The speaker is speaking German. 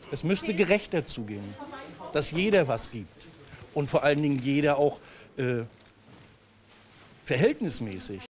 Es müsste gerechter zugehen, dass jeder was gibt und vor allen Dingen jeder auch verhältnismäßig.